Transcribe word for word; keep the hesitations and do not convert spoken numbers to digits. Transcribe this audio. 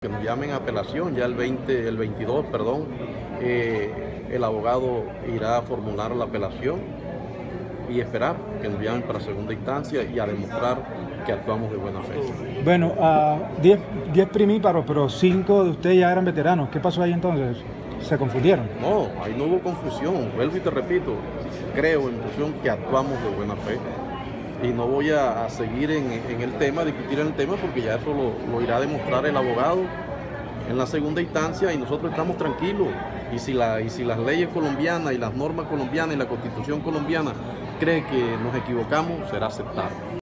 Que nos llamen a apelación, ya el veinte, el veintidós, perdón, eh, el abogado irá a formular la apelación y esperar que nos llamen para segunda instancia y a demostrar que actuamos de buena fe. Bueno, uh, diez primíparos, pero cinco de ustedes ya eran veteranos. ¿Qué pasó ahí entonces? ¿Se confundieron? No, ahí no hubo confusión. Vuelvo y te repito, creo en función que actuamos de buena fe. Y no voy a, a seguir en, en el tema, a discutir en el tema, porque ya eso lo, lo irá a demostrar el abogado en la segunda instancia y nosotros estamos tranquilos. Y si, la, y si las leyes colombianas y las normas colombianas y la constitución colombiana cree que nos equivocamos, será aceptado.